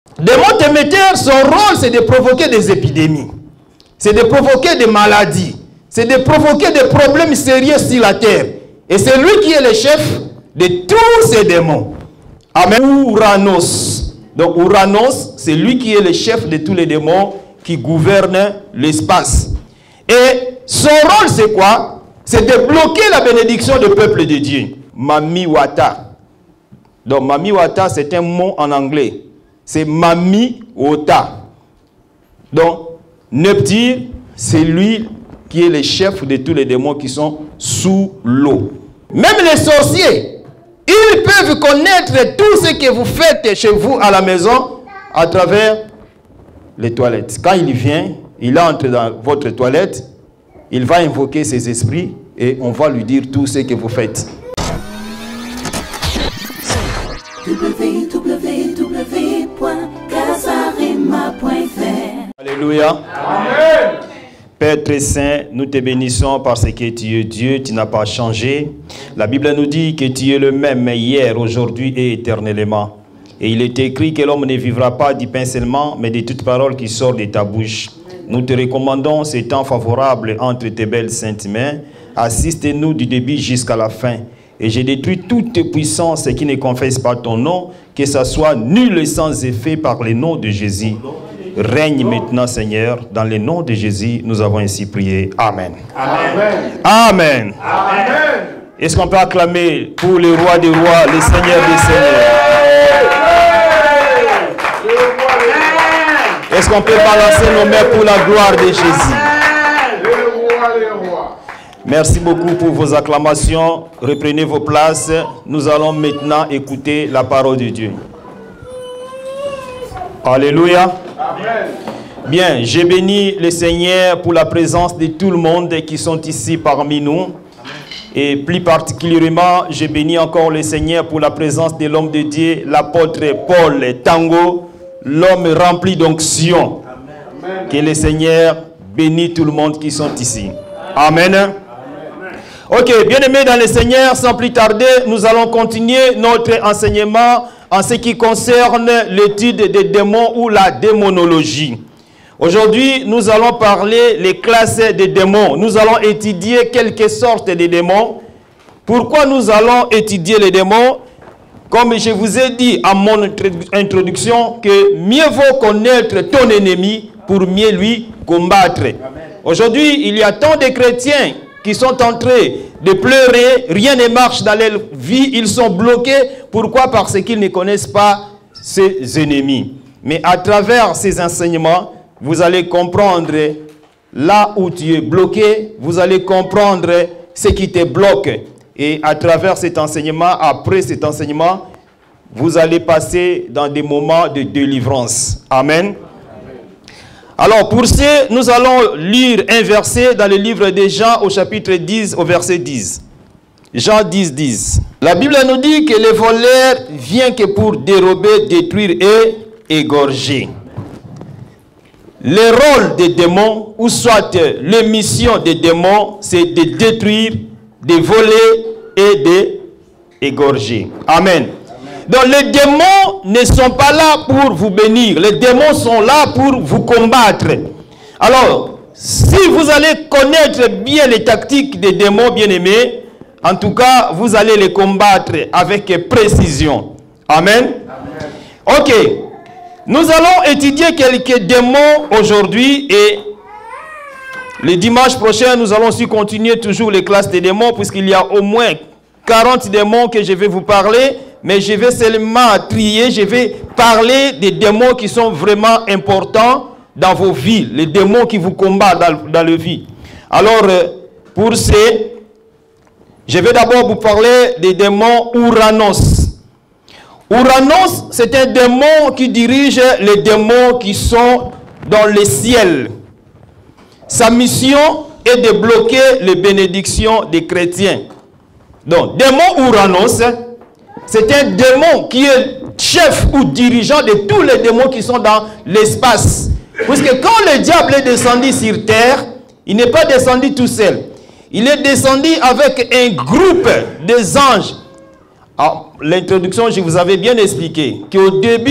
Démon émetteur, son rôle, c'est de provoquer des épidémies. C'est de provoquer des maladies. C'est de provoquer des problèmes sérieux sur la terre. Et c'est lui qui est le chef de tous ces démons. Amen. Ouranos. Donc Ouranos, c'est lui qui est le chef de tous les démons qui gouvernent l'espace. Et son rôle, c'est quoi? C'est de bloquer la bénédiction du peuple de Dieu. Mamiwata. Donc Mamiwata, c'est un mot en anglais. C'est Mamiwata. Donc Neptune, c'est lui qui est le chef de tous les démons qui sont sous l'eau. Même les sorciers, ils peuvent connaître tout ce que vous faites chez vous à la maison à travers les toilettes. Quand il vient, il entre dans votre toilette, il va invoquer ses esprits et on va lui dire tout ce que vous faites. Alléluia. Amen. Père très saint, nous te bénissons parce que tu es Dieu, tu n'as pas changé. La Bible nous dit que tu es le même hier, aujourd'hui et éternellement. Et il est écrit que l'homme ne vivra pas du pain seulement, mais de toute parole qui sort de ta bouche. Nous te recommandons ces temps favorables entre tes belles saintes mains. Assiste-nous du début jusqu'à la fin. Et je détruis toute puissance qui ne confesse pas ton nom, que ça soit nul et sans effet par le nom de Jésus. Règne maintenant, Seigneur, dans le nom de Jésus, nous avons ainsi prié. Amen. Amen. Amen. Amen. Est-ce qu'on peut acclamer pour le roi des rois, le Seigneur des seigneurs? Est-ce qu'on peut balancer nos mains pour la gloire de Jésus? Merci beaucoup pour vos acclamations. Reprenez vos places. Nous allons maintenant écouter la parole de Dieu. Alléluia. Amen. Bien, je bénis le Seigneur pour la présence de tout le monde qui sont ici parmi nous. Amen. Et plus particulièrement, je bénis encore le Seigneur pour la présence de l'homme de Dieu, l'apôtre Paul Tango, l'homme rempli d'onction. Que le Seigneur bénisse tout le monde qui sont ici. Amen. Amen. Ok, bien-aimés dans le Seigneur, sans plus tarder, nous allons continuer notre enseignement en ce qui concerne l'étude des démons ou la démonologie. Aujourd'hui, nous allons parler les classes des démons. Nous allons étudier quelques sortes de démons. Pourquoi nous allons étudier les démons? Comme je vous ai dit à mon introduction, que mieux vaut connaître ton ennemi pour mieux lui combattre. Aujourd'hui, il y a tant de chrétiens qui sont en train de pleurer, rien ne marche dans leur vie, ils sont bloqués. Pourquoi? Parce qu'ils ne connaissent pas ses ennemis. Mais à travers ces enseignements, vous allez comprendre là où tu es bloqué, vous allez comprendre ce qui te bloque. Et à travers cet enseignement, après cet enseignement, vous allez passer dans des moments de délivrance. Amen. Alors, pour ce, nous allons lire un verset dans le livre de Jean au chapitre 10, au verset 10. Jean 10, 10. La Bible nous dit que le voleur vient que pour dérober, détruire et égorger. Le rôle des démons, ou soit la mission des démons, c'est de détruire, de voler et d'égorger. Amen. Donc les démons ne sont pas là pour vous bénir. Les démons sont là pour vous combattre. Alors, si vous allez connaître bien les tactiques des démons bien-aimés, en tout cas, vous allez les combattre avec précision. Amen. Amen. Ok. Nous allons étudier quelques démons aujourd'hui et le dimanche prochain, nous allons aussi continuer toujours les classes des démons puisqu'il y a au moins 40 démons que je vais vous parler. Mais je vais seulement trier, je vais parler des démons qui sont vraiment importants dans vos vies, les démons qui vous combattent dans la vie. Alors, pour ce, je vais d'abord vous parler des démons Ouranos. Ouranos, c'est un démon qui dirige les démons qui sont dans le ciel. Sa mission est de bloquer les bénédictions des chrétiens. Donc, démon Ouranos, c'est un démon qui est chef ou dirigeant de tous les démons qui sont dans l'espace. Puisque quand le diable est descendu sur terre, il n'est pas descendu tout seul. Il est descendu avec un groupe des anges. L'introduction, je vous avais bien expliqué qu'au début,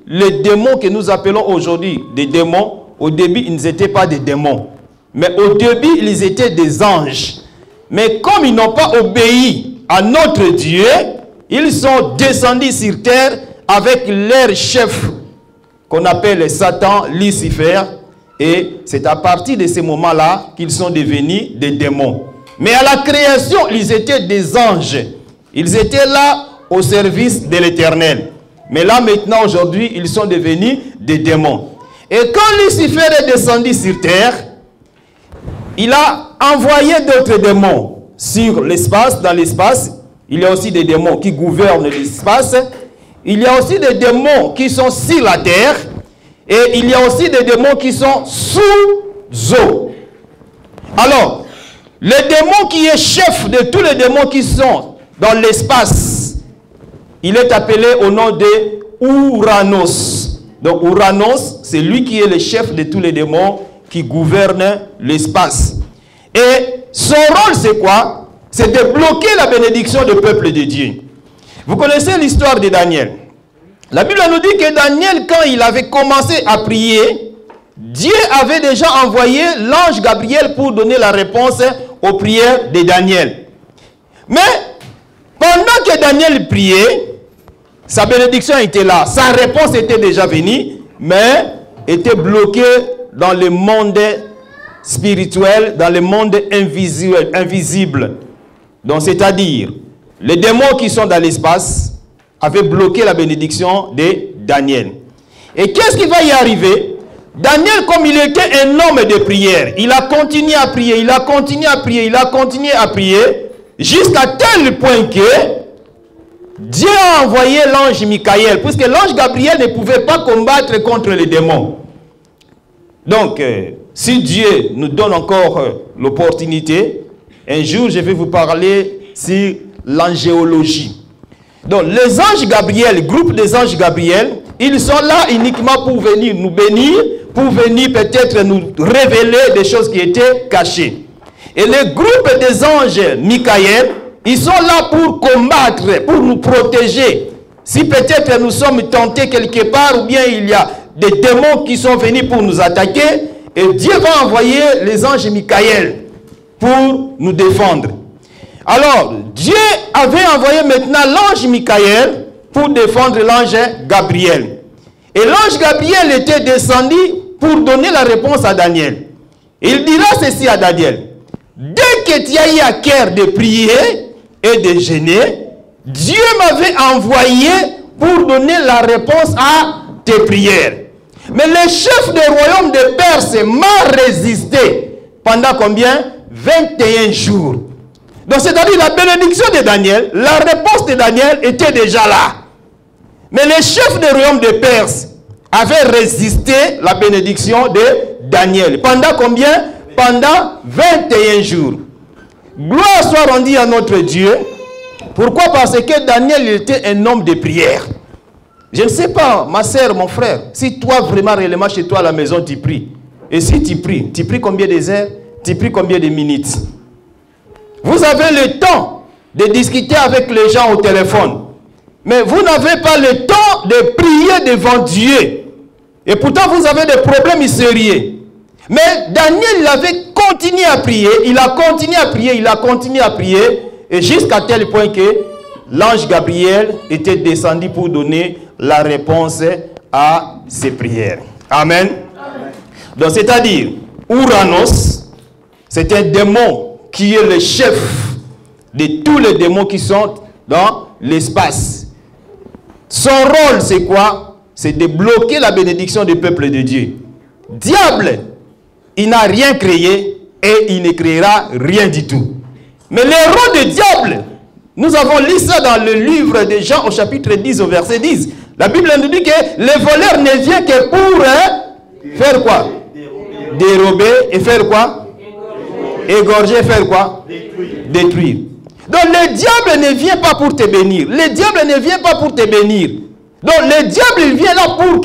les démons que nous appelons aujourd'hui des démons, au début, ils n'étaient pas des démons. Mais au début, ils étaient des anges. Mais comme ils n'ont pas obéi à notre Dieu, ils sont descendus sur terre avec leur chef, qu'on appelle Satan, Lucifer. Et c'est à partir de ce moment-là qu'ils sont devenus des démons. Mais à la création, ils étaient des anges. Ils étaient là au service de l'Éternel. Mais là, maintenant, aujourd'hui, ils sont devenus des démons. Et quand Lucifer est descendu sur terre, il a envoyé d'autres démons sur l'espace, dans l'espace. Il y a aussi des démons qui gouvernent l'espace. Il y a aussi des démons qui sont sur la terre. Et il y a aussi des démons qui sont sous eau. Alors, le démon qui est chef de tous les démons qui sont dans l'espace, il est appelé au nom de Ouranos. Donc Ouranos, c'est lui qui est le chef de tous les démons qui gouvernent l'espace. Et son rôle, c'est quoi? C'est de bloquer la bénédiction du peuple de Dieu. Vous connaissez l'histoire de Daniel. La Bible nous dit que Daniel, quand il avait commencé à prier, Dieu avait déjà envoyé l'ange Gabriel pour donner la réponse aux prières de Daniel. Mais pendant que Daniel priait, sa bénédiction était là. Sa réponse était déjà venue, mais était bloquée dans le monde spirituel, dans le monde invisible. Donc, c'est-à-dire, les démons qui sont dans l'espace avaient bloqué la bénédiction de Daniel. Et qu'est-ce qui va y arriver? Daniel, comme il était un homme de prière, il a continué à prier, il a continué à prier, il a continué à prier, jusqu'à tel point que Dieu a envoyé l'ange Michael, puisque l'ange Gabriel ne pouvait pas combattre contre les démons. Donc, si Dieu nous donne encore l'opportunité, un jour je vais vous parler sur l'angéologie. Donc, les anges Gabriel, le groupe des anges Gabriel, ils sont là uniquement pour venir nous bénir, pour venir peut-être nous révéler des choses qui étaient cachées. Et le groupe des anges Michael, ils sont là pour combattre, pour nous protéger. Si peut-être nous sommes tentés quelque part, ou bien il y a des démons qui sont venus pour nous attaquer, et Dieu va envoyer les anges Michael pour nous défendre. Alors, Dieu avait envoyé maintenant l'ange Michael pour défendre l'ange Gabriel. Et l'ange Gabriel était descendu pour donner la réponse à Daniel. Il dira ceci à Daniel. Dès que tu as eu à cœur de prier et de jeûner, Dieu m'avait envoyé pour donner la réponse à tes prières. Mais le chef du royaume de Perse m'a résisté. Pendant combien? 21 jours. Donc c'est-à-dire la bénédiction de Daniel, la réponse de Daniel était déjà là. Mais le chef du royaume de Perse avait résisté la bénédiction de Daniel. Pendant combien? Pendant 21 jours. Gloire soit rendue à notre Dieu. Pourquoi? Parce que Daniel était un homme de prière. Je ne sais pas, ma soeur, mon frère, si toi vraiment réellement chez toi à la maison tu pries. Et si tu pries combien d'heures? Tu pries combien de minutes? Vous avez le temps de discuter avec les gens au téléphone. Mais vous n'avez pas le temps de prier devant Dieu. Et pourtant vous avez des problèmes sérieux. Mais Daniel, il avait continué à prier. Il a continué à prier. Il a continué à prier. Et jusqu'à tel point que l'ange Gabriel était descendu pour donner la réponse à ses prières. Amen. Amen. Donc c'est-à-dire, Ouranos, c'est un démon qui est le chef de tous les démons qui sont dans l'espace. Son rôle, c'est quoi? C'est de bloquer la bénédiction du peuple de Dieu. Diable, il n'a rien créé et il ne créera rien du tout. Mais le rôle du diable, nous avons lu ça dans le livre de Jean au chapitre 10 au verset 10. La Bible nous dit que le voleur ne vient que pour faire quoi? Dérober et faire quoi? Égorger, faire quoi? Détruire. Donc le diable ne vient pas pour te bénir. Le diable ne vient pas pour te bénir. Donc le diable il vient là pour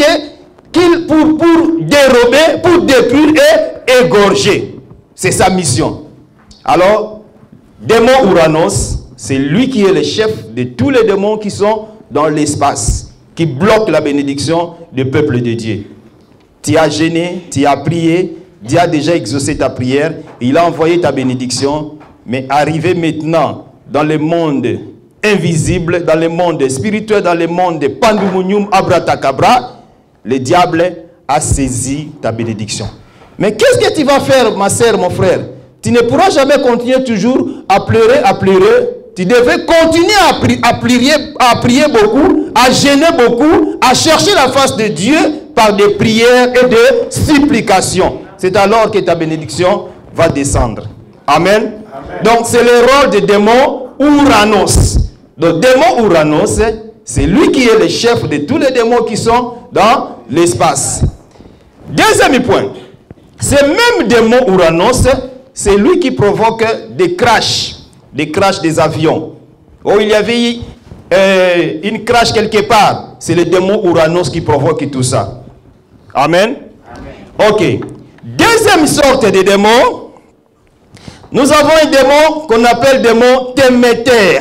dérober, pour détruire et égorger. C'est sa mission. Alors, démon Ouranos, c'est lui qui est le chef de tous les démons qui sont dans l'espace. qui bloquent la bénédiction du peuple de Dieu. Tu as jeûné, tu as prié, Dieu a déjà exaucé ta prière, il a envoyé ta bénédiction, mais arrivé maintenant dans le monde invisible, dans le monde spirituel, dans le monde pandumonium abratakabra, le diable a saisi ta bénédiction. Mais qu'est-ce que tu vas faire, ma sœur, mon frère? Tu ne pourras jamais continuer toujours à pleurer, à pleurer. Tu devais continuer à prier beaucoup, à jeûner beaucoup, à chercher la face de Dieu par des prières et des supplications. C'est alors que ta bénédiction va descendre. Amen. Amen. Donc c'est le rôle du démon Ouranos. Donc démon Ouranos, c'est lui qui est le chef de tous les démons qui sont dans l'espace. Deuxième point, ce même démon Ouranos, c'est lui qui provoque des crashs des avions. Oh, il y avait une crash quelque part. C'est le démon Ouranos qui provoque tout ça. Amen. Amen. Ok. Deuxième sorte de démon, nous avons un démon qu'on appelle démon Déméter.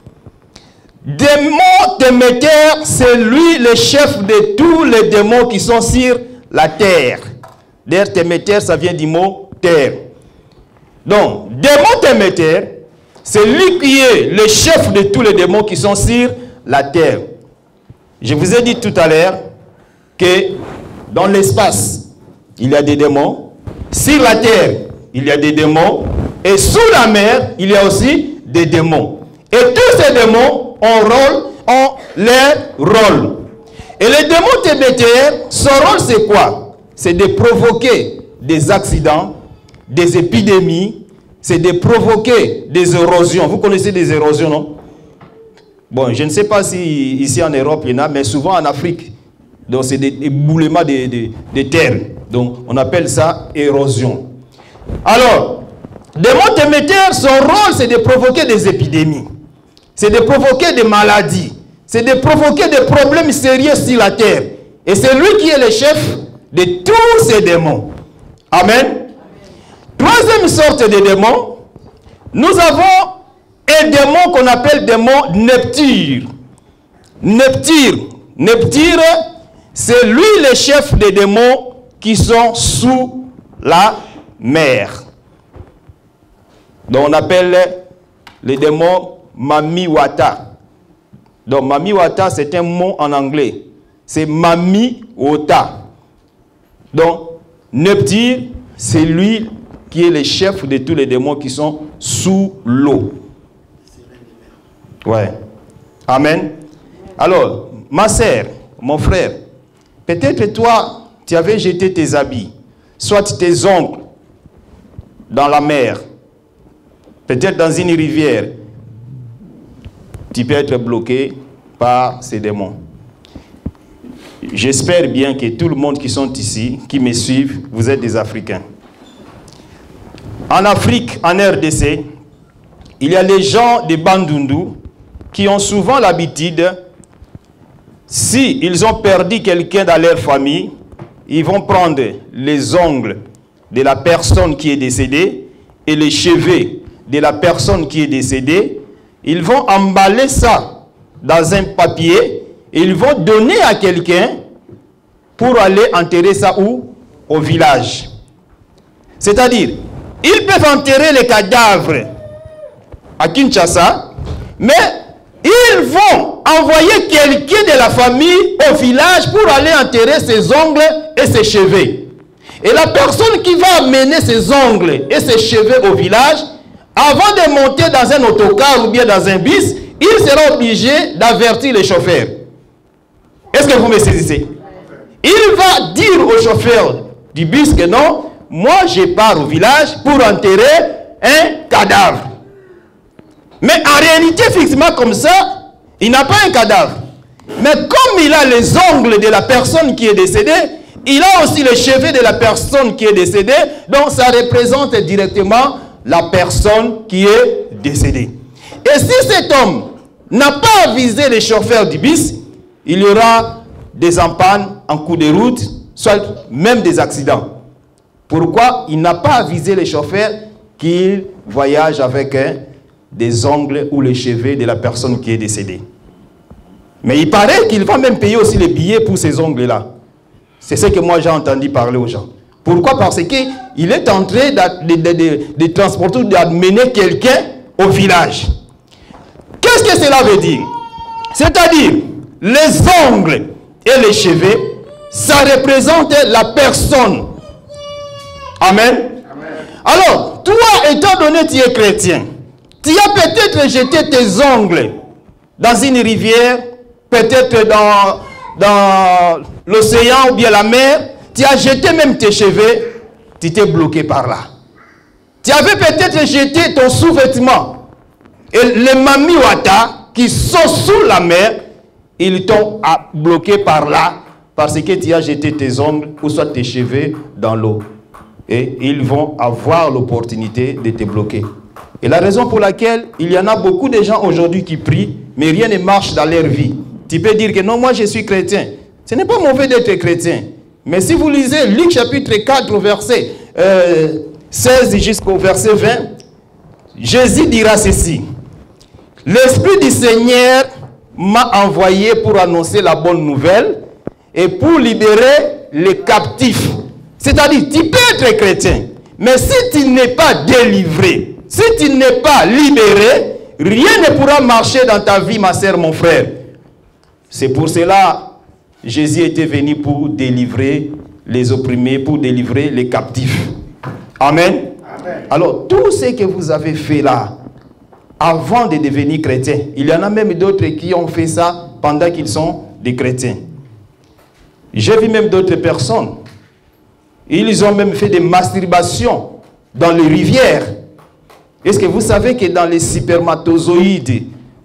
Démon Déméter, c'est lui le chef de tous les démons qui sont sur la terre. D'ailleurs, Déméter, ça vient du mot terre. Donc, démon Déméter, c'est lui qui est le chef de tous les démons qui sont sur la terre. Je vous ai dit tout à l'heure que dans l'espace, il y a des démons. Sur la terre, il y a des démons. Et sous la mer, il y a aussi des démons. Et tous ces démons ont leur rôle. Et le démon Déméter, son rôle c'est quoi? C'est de provoquer des accidents, des épidémies, c'est de provoquer des érosions. Vous connaissez des érosions, non? Bon, je ne sais pas si ici en Europe il y en a, mais souvent en Afrique. Donc c'est des éboulements de terre. Donc on appelle ça érosion. Alors, démon Déméter, son rôle c'est de provoquer des épidémies. C'est de provoquer des maladies. C'est de provoquer des problèmes sérieux sur la terre. Et c'est lui qui est le chef de tous ces démons. Amen. Troisième sorte de démon, nous avons un démon qu'on appelle démon Neptune. Neptune, c'est lui le chef des démons qui sont sous la mer. Donc on appelle les démons Mamiwata. Donc Mamiwata, c'est un mot en anglais. C'est Mamiwata. Donc Neptune, c'est lui qui est le chef de tous les démons qui sont sous l'eau. Ouais. Amen. Alors, ma sœur, mon frère, peut-être toi, tu avais jeté tes habits, soit tes ongles dans la mer, peut-être dans une rivière. Tu peux être bloqué par ces démons. J'espère bien que tout le monde qui sont ici, qui me suivent, vous êtes des Africains. En Afrique, en RDC, il y a les gens de Bandundu qui ont souvent l'habitude, si ils ont perdu quelqu'un dans leur famille, ils vont prendre les ongles de la personne qui est décédée et les cheveux de la personne qui est décédée. Ils vont emballer ça dans un papier et ils vont donner à quelqu'un pour aller enterrer ça où? Au village. C'est-à-dire, ils peuvent enterrer les cadavres à Kinshasa, mais ils vont envoyer quelqu'un de la famille au village pour aller enterrer ses ongles et ses cheveux. Et la personne qui va amener ses ongles et ses cheveux au village, avant de monter dans un autocar ou bien dans un bus, il sera obligé d'avertir les chauffeurs. Est-ce que vous me saisissez? Il va dire au chauffeur du bus que non, moi je pars au village pour enterrer un cadavre. Mais en réalité, fixement comme ça, il n'a pas un cadavre. Mais comme il a les ongles de la personne qui est décédée, il a aussi les cheveux de la personne qui est décédée, donc ça représente directement la personne qui est décédée. Et si cet homme n'a pas avisé les chauffeurs du bus, il y aura des empannes en cours de route, soit même des accidents. Pourquoi? Il n'a pas avisé les chauffeurs qu'ils voyagent avec des ongles ou les cheveux de la personne qui est décédée. Mais il paraît qu'il va même payer aussi les billets pour ces ongles-là. C'est ce que moi j'ai entendu parler aux gens. Pourquoi? Parce qu'il est en train de transporter ou d'amener quelqu'un au village. Qu'est-ce que cela veut dire? C'est-à-dire, les ongles et les cheveux, ça représente la personne. Amen. Alors, toi, étant donné que tu es chrétien, tu as peut-être jeté tes ongles dans une rivière, peut-être dans l'océan ou bien la mer, tu as jeté même tes cheveux, tu t'es bloqué par là. Tu avais peut-être jeté ton sous-vêtement. Et les mamiwata qui sont sous la mer, ils t'ont bloqué par là parce que tu as jeté tes ongles ou soit tes cheveux dans l'eau. Et ils vont avoir l'opportunité de te bloquer. Et la raison pour laquelle il y en a beaucoup de gens aujourd'hui qui prient, mais rien ne marche dans leur vie. Tu peux dire que non, moi je suis chrétien. Ce n'est pas mauvais d'être chrétien. Mais si vous lisez Luc chapitre 4, verset 16 jusqu'au verset 20, Jésus dira ceci. L'Esprit du Seigneur m'a envoyé pour annoncer la bonne nouvelle et pour libérer les captifs. C'est-à-dire, tu peux être chrétien, mais si tu n'es pas délivré, si tu n'es pas libéré, rien ne pourra marcher dans ta vie, ma sœur, mon frère. C'est pour cela que Jésus était venu pour délivrer les opprimés, pour délivrer les captifs. Amen. Amen. Alors, tout ce que vous avez fait là, avant de devenir chrétien, il y en a même d'autres qui ont fait ça pendant qu'ils sont des chrétiens. J'ai vu même d'autres personnes. Ils ont même fait des masturbations dans les rivières. Est-ce que vous savez que dans les spermatozoïdes,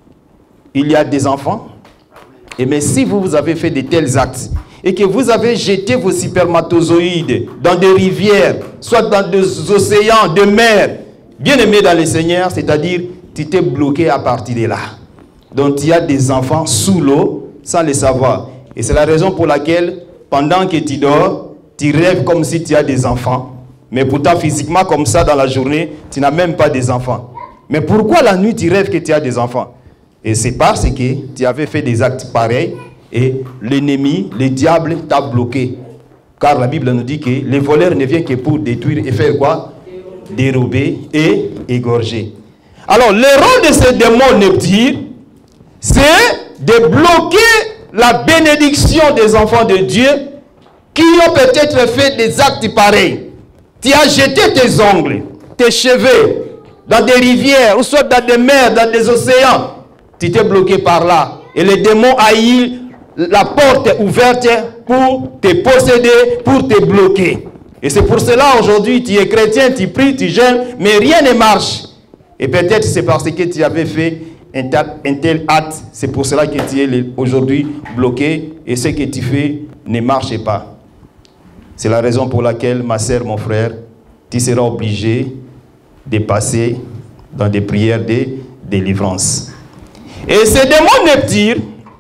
il y a des enfants? Et mais si vous avez fait de tels actes et que vous avez jeté vos spermatozoïdes dans des rivières, soit dans des océans, des mers, bien aimés dans le Seigneur, c'est-à-dire tu t'es bloqué à partir de là. Donc il y a des enfants sous l'eau sans le savoir. Et c'est la raison pour laquelle pendant que tu dors, tu rêves comme si tu as des enfants. Mais pourtant, physiquement, comme ça, dans la journée, tu n'as même pas des enfants. Mais pourquoi la nuit, tu rêves que tu as des enfants? Et c'est parce que tu avais fait des actes pareils et l'ennemi, le diable, t'a bloqué. Car la Bible nous dit que les voleurs ne viennent que pour détruire et faire quoi? Dérober et égorger. Alors, le rôle de ce démon Neptune, c'est de bloquer la bénédiction des enfants de Dieu qui ont peut-être fait des actes pareils. Tu as jeté tes ongles, tes cheveux dans des rivières, ou soit dans des mers, dans des océans. Tu t'es bloqué par là. Et le démon a eu la porte ouverte pour te posséder, pour te bloquer. Et c'est pour cela aujourd'hui, tu es chrétien, tu pries, tu jeûnes, mais rien ne marche. Et peut-être c'est parce que tu avais fait un tel acte, c'est pour cela que tu es aujourd'hui bloqué et ce que tu fais ne marche pas. C'est la raison pour laquelle, ma sœur, mon frère, tu seras obligé de passer dans des prières de délivrance. Et ce démon Neptune,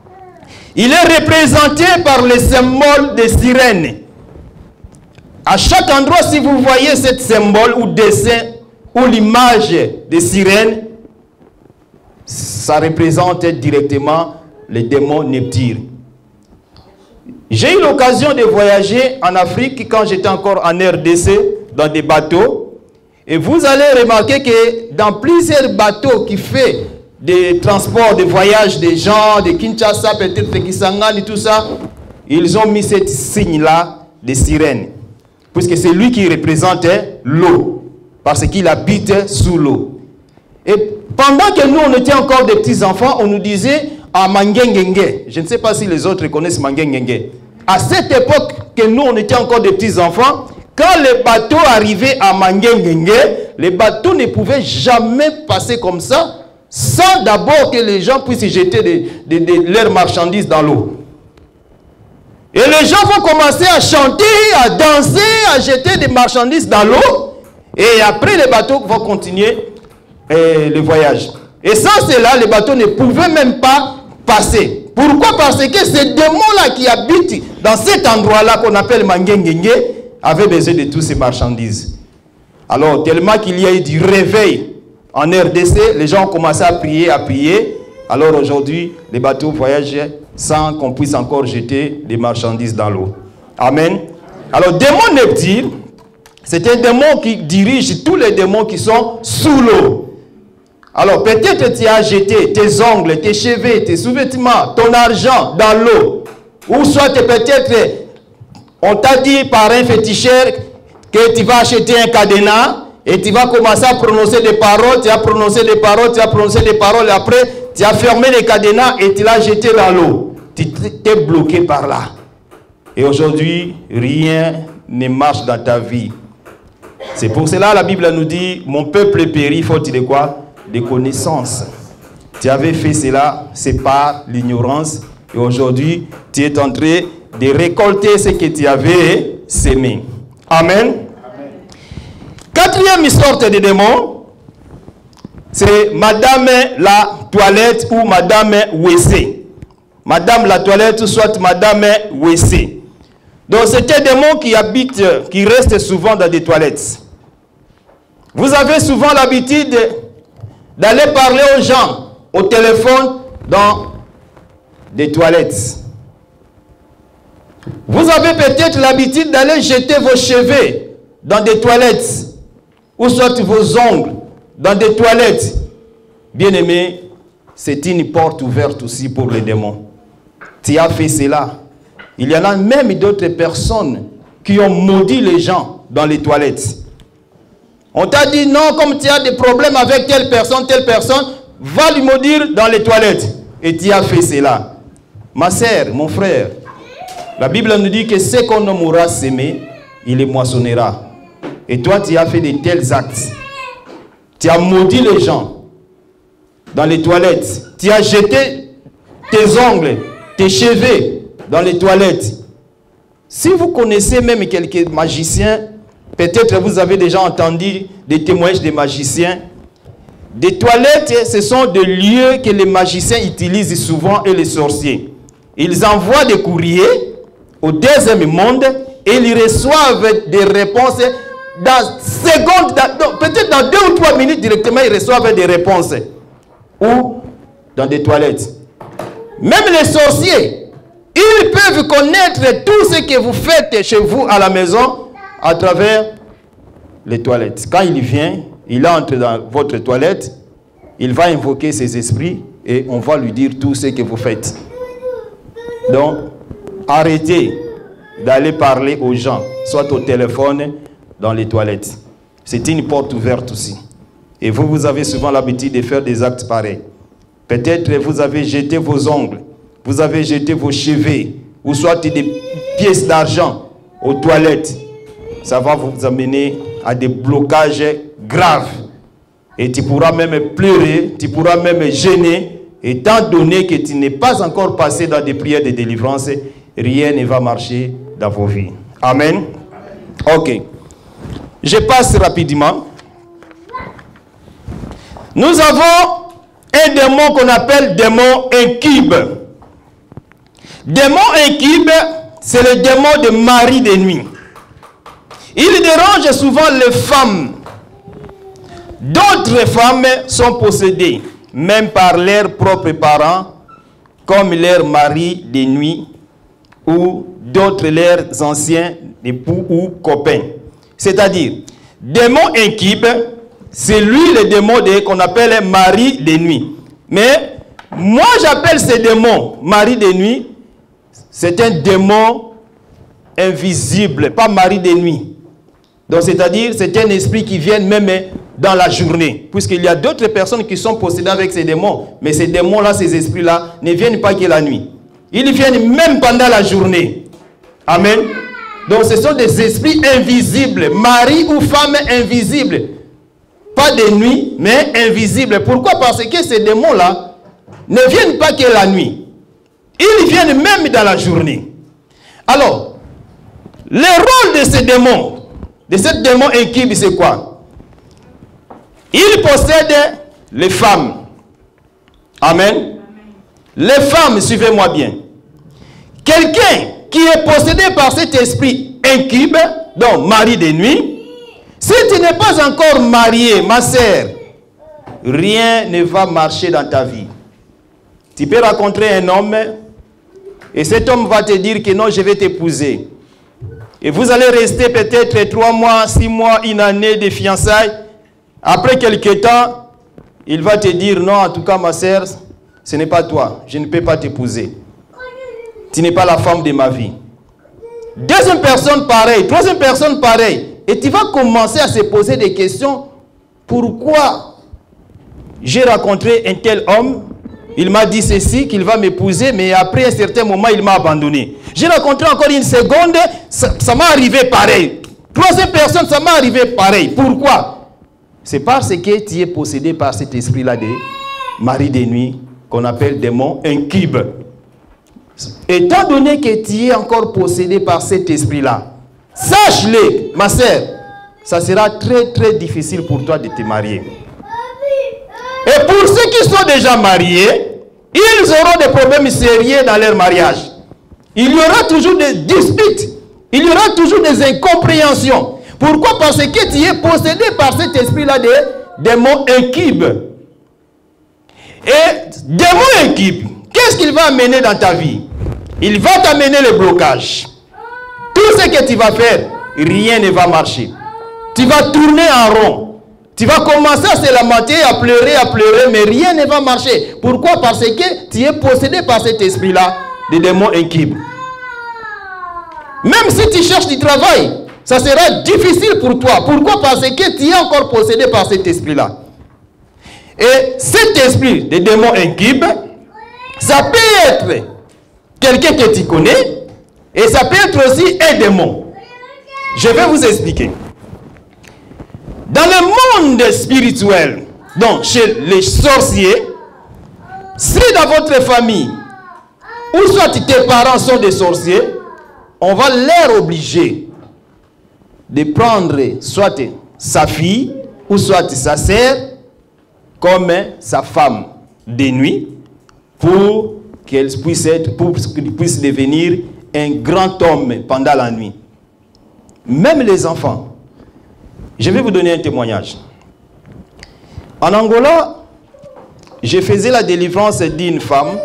il est représenté par le symbole des sirènes. À chaque endroit, si vous voyez ce symbole ou dessin ou l'image des sirènes, ça représente directement le démon Neptune. J'ai eu l'occasion de voyager en Afrique quand j'étais encore en RDC dans des bateaux. Et vous allez remarquer que dans plusieurs bateaux qui font des transports, des voyages des gens, de Kinshasa, peut-être de Kisangani, tout ça, ils ont mis ce signe-là des sirènes. Puisque c'est lui qui représente l'eau. Parce qu'il habite sous l'eau. Et pendant que nous, on était encore des petits enfants, on nous disait à Mangengenge. Je ne sais pas si les autres connaissent Mangengenge. À cette époque que nous, on était encore des petits enfants, quand les bateaux arrivaient à Mangengenge, les bateaux ne pouvaient jamais passer comme ça, sans d'abord que les gens puissent jeter leurs marchandises dans l'eau. Et les gens vont commencer à chanter, à danser, à jeter des marchandises dans l'eau. Et après, les bateaux vont continuer le voyage. Et sans cela, les bateaux ne pouvaient même pas passer. Pourquoi? Parce que ce démon-là qui habite dans cet endroit-là qu'on appelle Mangengenge avait besoin de toutes ces marchandises. Alors, tellement qu'il y a eu du réveil en RDC, les gens ont commencé à prier, à prier. Alors aujourd'hui, les bateaux voyagent sans qu'on puisse encore jeter des marchandises dans l'eau. Amen. Alors, démon Neptune, c'est un démon qui dirige tous les démons qui sont sous l'eau. Alors, peut-être tu as jeté tes ongles, tes cheveux, tes sous-vêtements, ton argent dans l'eau. Ou soit peut-être, on t'a dit par un féticheur que tu vas acheter un cadenas et tu vas commencer à prononcer des paroles, tu as prononcé des paroles, tu as prononcé des paroles, et après, tu as fermé les cadenas et tu l'as jeté dans l'eau. Tu t'es bloqué par là. Et aujourd'hui, rien ne marche dans ta vie. C'est pour cela que la Bible nous dit, mon peuple périt, faut-il de quoi? Des connaissances. Tu avais fait cela, c'est par l'ignorance. Et aujourd'hui, tu es en train de récolter ce que tu avais sémé. Amen. Quatrième sorte de démon, c'est Madame la toilette ou Madame WC. Madame la toilette ou soit Madame WC. Donc c'est un démon qui habite, qui reste souvent dans des toilettes. Vous avez souvent l'habitude d'aller parler aux gens au téléphone dans des toilettes. Vous avez peut-être l'habitude d'aller jeter vos cheveux dans des toilettes. Ou soit vos ongles dans des toilettes. Bien-aimé, c'est une porte ouverte aussi pour les démons. Tu as fait cela. Il y en a même d'autres personnes qui ont maudit les gens dans les toilettes. On t'a dit non, comme tu as des problèmes avec telle personne, va lui maudire dans les toilettes. Et tu as fait cela. Ma sœur, mon frère, la Bible nous dit que ce qu'on aura sémé, il les moissonnera. Et toi, tu as fait de tels actes. Tu as maudit les gens dans les toilettes. Tu as jeté tes ongles, tes cheveux dans les toilettes. Si vous connaissez même quelques magiciens, peut-être vous avez déjà entendu des témoignages des magiciens. Des toilettes, ce sont des lieux que les magiciens utilisent souvent et les sorciers. Ils envoient des courriers au deuxième monde et ils reçoivent des réponses dans secondes, peut-être dans 2 ou 3 minutes directement, ils reçoivent des réponses. Ou dans des toilettes. Même les sorciers, ils peuvent connaître tout ce que vous faites chez vous à la maison à travers les toilettes. Quand il vient, il entre dans votre toilette, il va invoquer ses esprits et on va lui dire tout ce que vous faites. Donc, arrêtez d'aller parler aux gens, soit au téléphone, dans les toilettes. C'est une porte ouverte aussi. Et vous, vous avez souvent l'habitude de faire des actes pareils. Peut-être vous avez jeté vos ongles, vous avez jeté vos cheveux, ou soit des pièces d'argent aux toilettes. Ça va vous amener à des blocages graves. Et tu pourras même pleurer, tu pourras même gêner, étant donné que tu n'es pas encore passé dans des prières de délivrance, rien ne va marcher dans vos vies. Amen. Ok. Je passe rapidement. Nous avons un démon qu'on appelle démon incube. Démon incube, c'est le démon de mari de nuit. Il dérange souvent les femmes. D'autres femmes sont possédées, même par leurs propres parents, comme leurs maris de nuit, ou d'autres leurs anciens époux ou copains. C'est-à-dire, démon incube, c'est lui le démon qu'on appelle mari de nuit. Mais moi j'appelle ce démon mari de nuit, c'est un démon invisible, pas mari de nuit. Donc c'est-à-dire, c'est un esprit qui vient même dans la journée. Puisqu'il y a d'autres personnes qui sont possédées avec ces démons. Mais ces démons-là, ces esprits-là, ne viennent pas que la nuit. Ils viennent même pendant la journée. Amen. Donc ce sont des esprits invisibles, mari ou femme invisible. Pas de nuit, mais invisibles. Pourquoi? Parce que ces démons-là ne viennent pas que la nuit. Ils viennent même dans la journée. Alors, le rôle de ces démons, de ce démon incube, c'est quoi? Il possède les femmes. Amen. Les femmes, suivez-moi bien. Quelqu'un qui est possédé par cet esprit incube, donc mari de nuit, si tu n'es pas encore marié, ma sœur, rien ne va marcher dans ta vie. Tu peux rencontrer un homme Et cet homme va te dire que non, je vais t'épouser. Et vous allez rester peut-être 3 mois, 6 mois, 1 année de fiançailles. Après quelques temps, il va te dire, non, en tout cas, ma sœur, ce n'est pas toi. Je ne peux pas t'épouser. Tu n'es pas la femme de ma vie. Deuxième personne, pareil. Troisième personne, pareil. Et tu vas commencer à se poser des questions. Pourquoi j'ai rencontré un tel homme? Il m'a dit ceci, qu'il va m'épouser, mais après un certain moment, il m'a abandonné. J'ai rencontré encore une seconde, ça m'est arrivé pareil. Troisième personne, ça m'est arrivé pareil. Pourquoi? C'est parce que tu es possédé par cet esprit-là de mari de nuit, qu'on appelle démon incube. Étant donné que tu es encore possédé par cet esprit-là, sache-le, ma sœur, ça sera très très difficile pour toi de te marier. Et pour ceux qui sont déjà mariés, ils auront des problèmes sérieux dans leur mariage. Il y aura toujours des disputes. Il y aura toujours des incompréhensions. Pourquoi? Parce que tu es possédé par cet esprit-là de démon incube. Et démon incube, qu'est-ce qu'il va amener dans ta vie? Il va t'amener le blocage. Tout ce que tu vas faire, rien ne va marcher. Tu vas tourner en rond. Tu vas commencer à se lamenter, à pleurer, mais rien ne va marcher. Pourquoi? Parce que tu es possédé par cet esprit-là, de démons incubes. Même si tu cherches du travail, ça sera difficile pour toi. Pourquoi? Parce que tu es encore possédé par cet esprit-là. Et cet esprit de démons incubes, ça peut être quelqu'un que tu connais, et ça peut être aussi un démon. Je vais vous expliquer. Dans le monde spirituel, donc chez les sorciers, si dans votre famille, ou soit tes parents sont des sorciers, on va leur obliger de prendre soit sa fille, ou soit sa sœur, comme sa femme de nuit, pour qu'elle puisse devenir un grand homme pendant la nuit. Même les enfants. Je vais vous donner un témoignage. En Angola, je faisais la délivrance d'une femme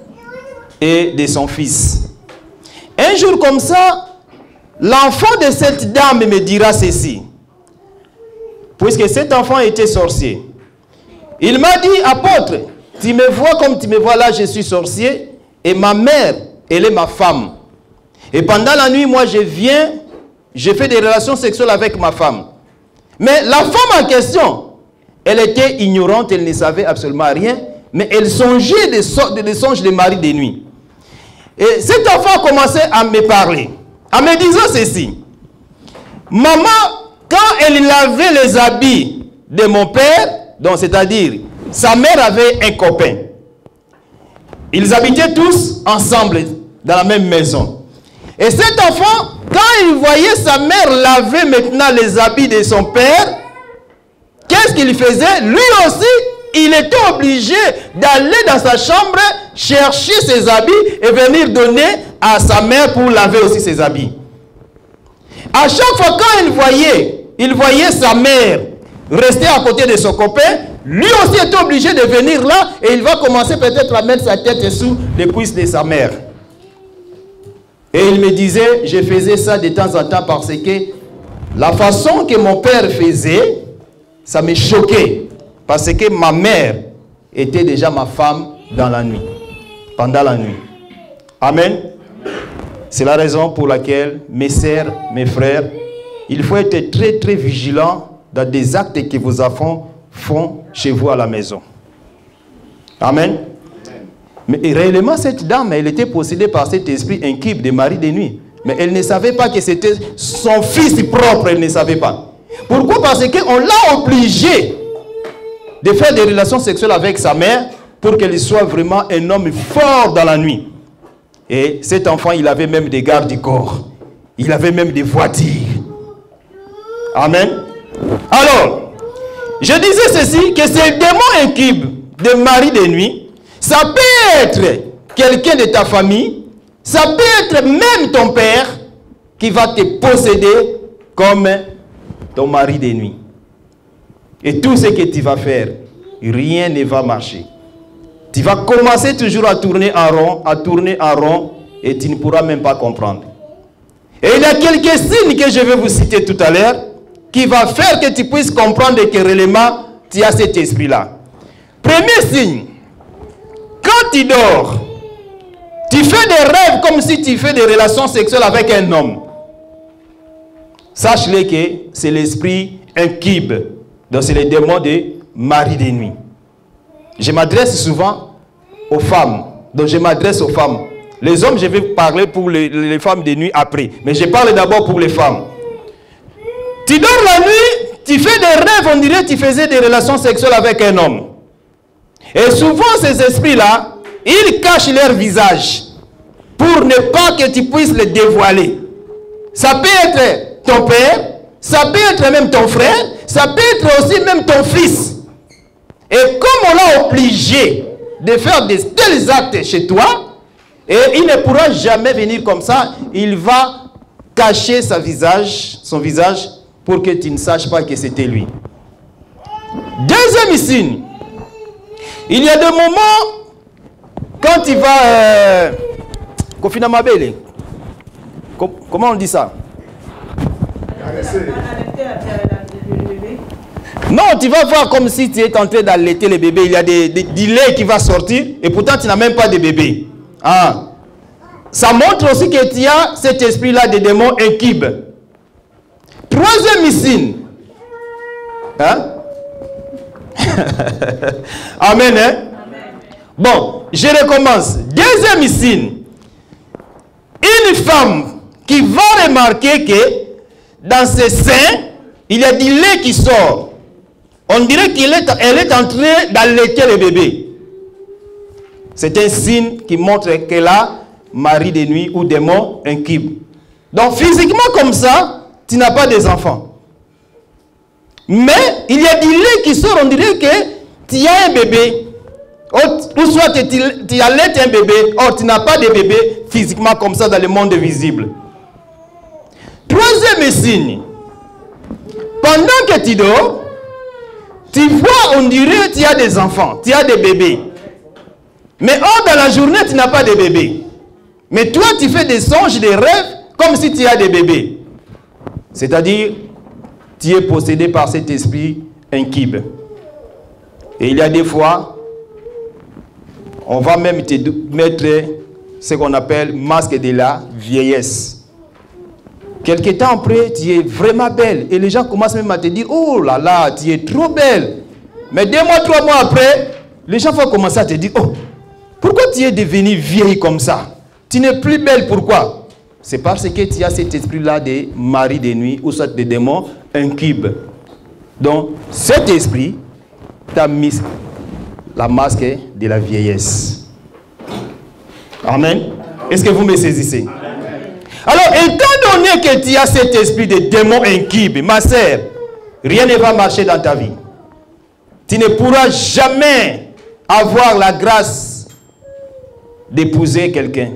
et de son fils. Un jour comme ça, l'enfant de cette dame me dira ceci. Puisque cet enfant était sorcier. Il m'a dit, apôtre, tu me vois comme tu me vois là, je suis sorcier. Et ma mère, elle est ma femme. Et pendant la nuit, moi je viens, je fais des relations sexuelles avec ma femme. Mais la femme en question, elle était ignorante, elle ne savait absolument rien, mais elle songeait des songes de mari de nuit. Et cet enfant a commencé à me parler, en me disant ceci. Maman, quand elle lavait les habits de mon père, donc c'est-à-dire, sa mère avait un copain. Ils habitaient tous ensemble dans la même maison. Et cet enfant, quand il voyait sa mère laver maintenant les habits de son père, qu'est-ce qu'il faisait? Lui aussi, il était obligé d'aller dans sa chambre, chercher ses habits et venir donner à sa mère pour laver aussi ses habits. À chaque fois quand il voyait sa mère rester à côté de son copain, lui aussi était obligé de venir là et il va commencer peut-être à mettre sa tête sous les cuisses de sa mère. Et il me disait, je faisais ça de temps en temps parce que la façon que mon père faisait, ça me choquait. Parce que ma mère était déjà ma femme dans la nuit, pendant la nuit. Amen. C'est la raison pour laquelle mes sœurs, mes frères, il faut être très très vigilant dans des actes que vos enfants font chez vous à la maison. Amen. Mais réellement, cette dame, elle était possédée par cet esprit incube de mari de nuit. Mais elle ne savait pas que c'était son fils propre, elle ne savait pas. Pourquoi? Parce qu'on l'a obligé de faire des relations sexuelles avec sa mère pour qu'elle soit vraiment un homme fort dans la nuit. Et cet enfant, il avait même des gardes du corps. Il avait même des voitures. Amen. Alors, je disais ceci, que ces démons incubes de mari de nuit, ça peut être quelqu'un de ta famille, ça peut être même ton père qui va te posséder comme ton mari de nuit. Et tout ce que tu vas faire, rien ne va marcher. Tu vas commencer toujours à tourner en rond, et tu ne pourras même pas comprendre. Et il y a quelques signes que je vais vous citer tout à l'heure qui va faire que tu puisses comprendre que réellement tu as cet esprit-là. Premier signe, quand tu dors, tu fais des rêves comme si tu fais des relations sexuelles avec un homme. Sache-le que c'est l'esprit incube. Donc c'est le démon de mari de nuit. Je m'adresse souvent aux femmes. Donc je m'adresse aux femmes. Les hommes, je vais parler pour les femmes de nuit après. Mais je parle d'abord pour les femmes. Tu dors la nuit, tu fais des rêves, on dirait que tu faisais des relations sexuelles avec un homme. Et souvent ces esprits-là, ils cachent leur visage pour ne pas que tu puisses le dévoiler. Ça peut être ton père, ça peut être même ton frère, ça peut être aussi même ton fils. Et comme on l'a obligé de faire de tels actes chez toi, et il ne pourra jamais venir comme ça, il va cacher son visage pour que tu ne saches pas que c'était lui. Deuxième signe, il y a des moments quand il va comment on dit ça? Non, tu vas voir comme si tu es en train d'allaiter le bébé. Il y a du lait qui va sortir et pourtant tu n'as même pas de bébé. Ah. Ça montre aussi que tu as cet esprit-là de démon incube. Troisième signe. Hein? Amen, hein? Bon, je recommence. Deuxième signe. Une femme qui va remarquer que dans ses seins, il y a du lait qui sort. On dirait qu'elle est en train d'allaiter le bébé. C'est un signe qui montre qu'elle a mari de nuit ou démon incube. Donc physiquement comme ça, tu n'as pas des enfants. Mais il y a du lait qui sort, on dirait que tu as un bébé. Ou soit tu allaites un bébé, or tu n'as pas de bébé physiquement comme ça dans le monde visible. Troisième signe. Pendant que tu dors, tu vois, on dirait que tu as des enfants, tu as des bébés. Mais or, dans la journée, tu n'as pas de bébé. Mais toi, tu fais des songes, des rêves, comme si tu as des bébés. C'est-à-dire, tu es possédé par cet esprit incube. Et il y a des fois, on va même te mettre ce qu'on appelle masque de la vieillesse. Quelque temps après, tu es vraiment belle. Et les gens commencent même à te dire, oh là là, tu es trop belle. Mais 2 mois, 3 mois après, les gens vont commencer à te dire, oh, pourquoi tu es devenue vieille comme ça? Tu n'es plus belle, pourquoi? C'est parce que tu as cet esprit-là de mari de nuit ou soit de démon incube. Donc, cet esprit t'a mis la masque de la vieillesse. Amen. Est-ce que vous me saisissez? Alors, étant donné que tu as cet esprit de démon incube, ma sœur, rien ne va marcher dans ta vie. Tu ne pourras jamais avoir la grâce d'épouser quelqu'un.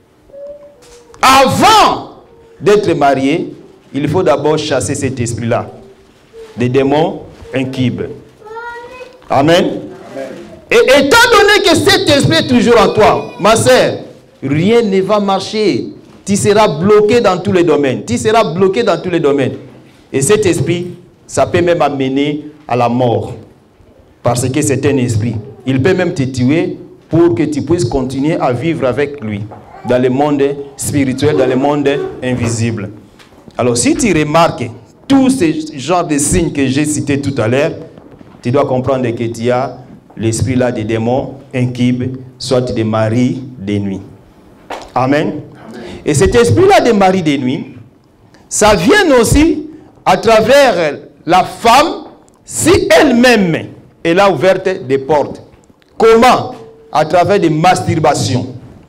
Avant d'être marié, il faut d'abord chasser cet esprit-là, des démons incubes. Amen. Et étant donné que cet esprit est toujours en toi, ma sœur, rien ne va marcher. Tu seras bloqué dans tous les domaines. Tu seras bloqué dans tous les domaines. Et cet esprit, ça peut même amener à la mort. Parce que c'est un esprit. Il peut même te tuer pour que tu puisses continuer à vivre avec lui. Dans le monde spirituel, dans le monde invisible. Alors si tu remarques tous ces genres de signes que j'ai cités tout à l'heure, tu dois comprendre que tu as l'esprit-là des démons incubes, soit des maris des nuits. Amen. Et cet esprit-là des maris des nuits, ça vient aussi à travers la femme, si elle-même, elle a ouvert des portes. Comment? À travers des masturbations.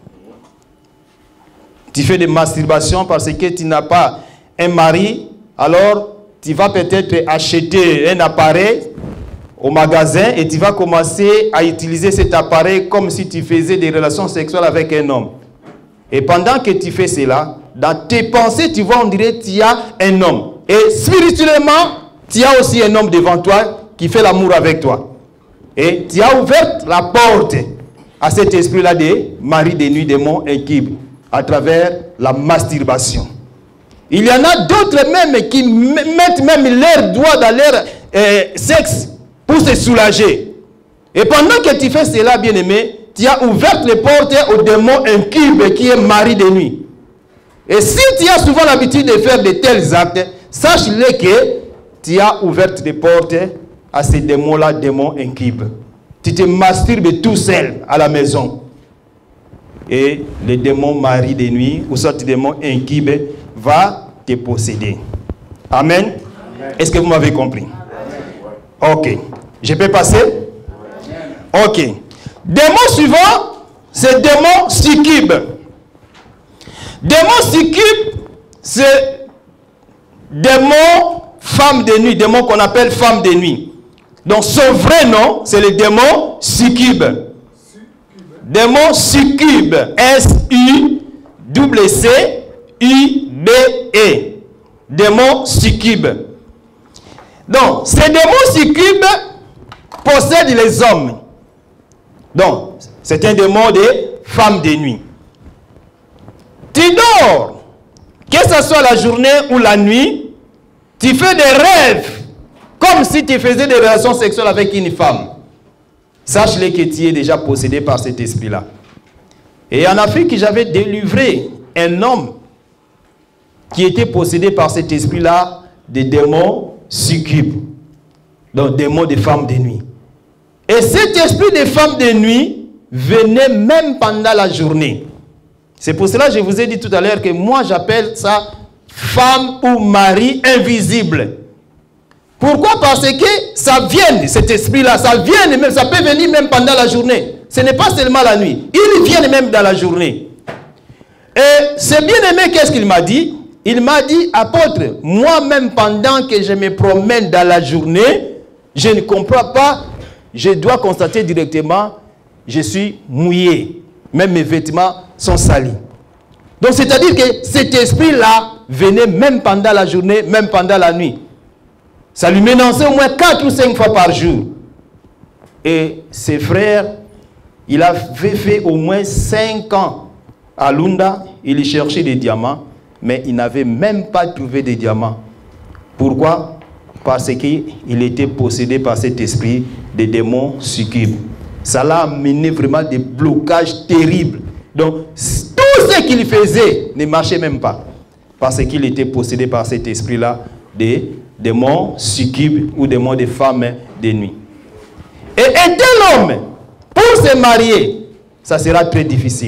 Tu fais des masturbations parce que tu n'as pas un mari, alors tu vas peut-être acheter un appareil au magasin et tu vas commencer à utiliser cet appareil comme si tu faisais des relations sexuelles avec un homme. Et pendant que tu fais cela, dans tes pensées, tu vois, on dirait que tu as un homme. Et spirituellement, tu as aussi un homme devant toi qui fait l'amour avec toi. Et tu as ouvert la porte à cet esprit-là de mari des nuits, démons incubes. à travers la masturbation. Il y en a d'autres même qui mettent même leurs doigts dans leur sexe pour se soulager. Et pendant que tu fais cela, bien-aimé, tu as ouvert les portes au démon incube qui est mari de nuit. Et si tu as souvent l'habitude de faire de tels actes, sache-le que tu as ouvert les portes à ces démons-là, démons incubes. Tu te masturbes tout seul à la maison. Et le démon mari de nuit, ou soit le démon incube, va te posséder. Amen. Est-ce que vous m'avez compris? Ok. Je peux passer? Ok. Démon suivant, c'est démon succube. Démon succube, c'est démon femme de nuit, démon qu'on appelle femme de nuit. Donc son vrai nom, c'est le démon succube. Démon succube. S-U-C-C-U-B-E. Démon succube. Donc, ces démons succubes possèdent les hommes. Donc, c'est un démon de femme de nuit. Tu dors, que ce soit la journée ou la nuit, tu fais des rêves, comme si tu faisais des relations sexuelles avec une femme. Sache-le que tu es déjà possédé par cet esprit-là. Et en Afrique, j'avais délivré un homme qui était possédé par cet esprit-là, des démons succubes. Donc, démons de femmes de nuit. Et cet esprit de femmes de nuit venait même pendant la journée. C'est pour cela que je vous ai dit tout à l'heure que moi, j'appelle ça femme ou mari invisible. Pourquoi? Parce que ça vient, cet esprit-là, ça vient même, ça peut venir même pendant la journée. Ce n'est pas seulement la nuit. Il vient même dans la journée. Et ce bien-aimé, qu'est-ce qu'il m'a dit? Il m'a dit, apôtre, moi-même pendant que je me promène dans la journée, je ne comprends pas, je dois constater directement, je suis mouillé. Même mes vêtements sont salis. Donc c'est-à-dire que cet esprit-là venait même pendant la journée, même pendant la nuit. Ça lui menaçait au moins 4 ou 5 fois par jour. Et ses frères, il avait fait au moins 5 ans à Lunda, il cherchait des diamants, mais il n'avait même pas trouvé de diamants. Pourquoi? Parce qu'il était possédé par cet esprit des démons succubes. Ça l'a amené vraiment des blocages terribles. Donc, tout ce qu'il faisait ne marchait même pas. Parce qu'il était possédé par cet esprit-là des démons succubes ou démons de femmes de nuit. Et un tel homme, pour se marier, ça sera très difficile.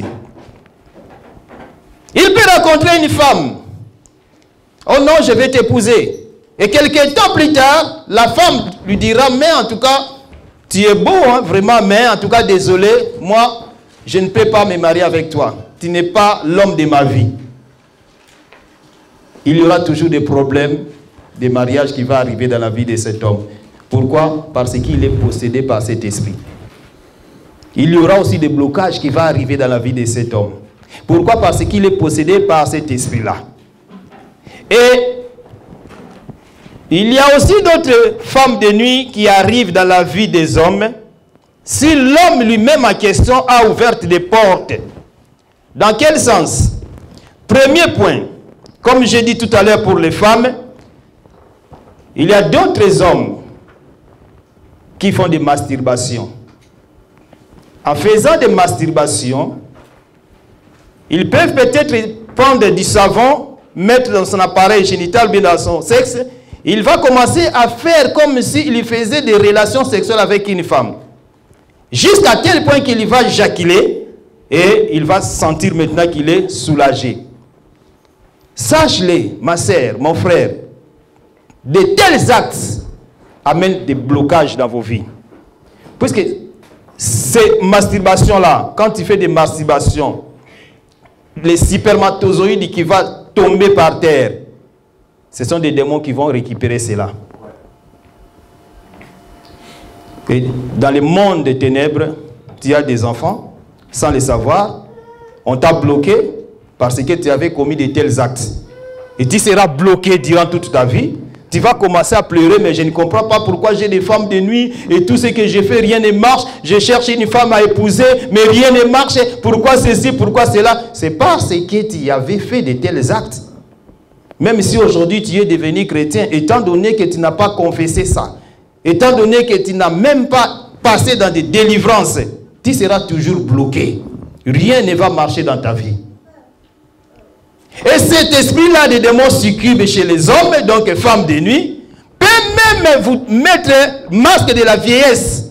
Il peut rencontrer une femme. Oh non, je vais t'épouser. Et quelques temps plus tard, la femme lui dira, mais en tout cas, tu es beau, hein, vraiment, mais en tout cas, désolé, moi, je ne peux pas me marier avec toi. Tu n'es pas l'homme de ma vie. Il y aura toujours des problèmes de mariage qui vont arriver dans la vie de cet homme. Pourquoi? Parce qu'il est possédé par cet esprit. Il y aura aussi des blocages qui vont arriver dans la vie de cet homme. Pourquoi? Parce qu'il est possédé par cet esprit-là. Et il y a aussi d'autres femmes de nuit qui arrivent dans la vie des hommes. Si l'homme lui-même en question a ouvert des portes. Dans quel sens? Premier point, comme j'ai dit tout à l'heure pour les femmes, il y a d'autres hommes qui font des masturbations. En faisant des masturbations, ils peuvent peut-être prendre du savon, mettre dans son appareil génital, bien dans son sexe. Il va commencer à faire comme s'il faisait des relations sexuelles avec une femme. Jusqu'à tel point qu'il va éjaculer et il va sentir maintenant qu'il est soulagé. Sache-le, ma sœur, mon frère, de tels actes amènent des blocages dans vos vies. Puisque ces masturbations-là, quand tu fais des masturbations, les spermatozoïdes qui vont tomber par terre, ce sont des démons qui vont récupérer cela. Et dans le monde des ténèbres, tu as des enfants, sans le savoir, on t'a bloqué parce que tu avais commis de tels actes. Et tu seras bloqué durant toute ta vie. Tu vas commencer à pleurer, mais je ne comprends pas pourquoi j'ai des femmes de nuit et tout ce que j'ai fait, rien ne marche. Je cherche une femme à épouser, mais rien ne marche. Pourquoi ceci, pourquoi cela? C'est parce que tu avais fait de tels actes. Même si aujourd'hui tu es devenu chrétien, étant donné que tu n'as pas confessé ça, étant donné que tu n'as même pas passé dans des délivrances, tu seras toujours bloqué. Rien ne va marcher dans ta vie. Et cet esprit-là de démons succube chez les hommes, donc femmes de nuit, peut même vous mettre masque de la vieillesse.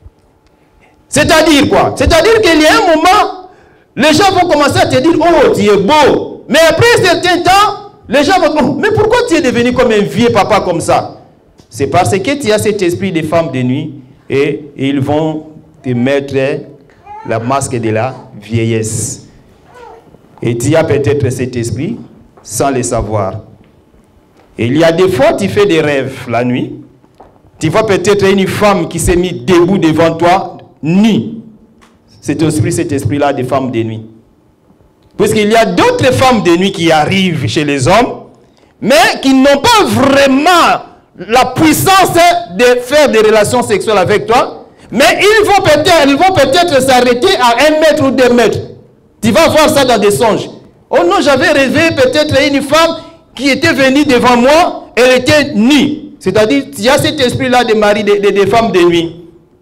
C'est-à-dire quoi? C'est-à-dire qu'il y a un moment, les gens vont commencer à te dire, oh, tu es beau. Mais après un certain temps, les gens vont dire, oh, mais pourquoi tu es devenu comme un vieux papa comme ça? C'est parce que tu as cet esprit des femmes de nuit et ils vont te mettre la masque de la vieillesse. Et tu as peut-être cet esprit sans le savoir. Et il y a des fois, tu fais des rêves la nuit. Tu vois peut-être une femme qui s'est mise debout devant toi, nue. Cet esprit-là des femmes de nuit. Puisqu'il y a d'autres femmes de nuit qui arrivent chez les hommes, mais qui n'ont pas vraiment la puissance de faire des relations sexuelles avec toi. Mais ils vont peut-être s'arrêter à 1 mètre ou 2 mètres. Tu vas voir ça dans des songes. Oh non, j'avais rêvé peut-être une femme qui était venue devant moi, elle était nue. C'est-à-dire, il y a cet esprit-là des maris, des femmes de nuit.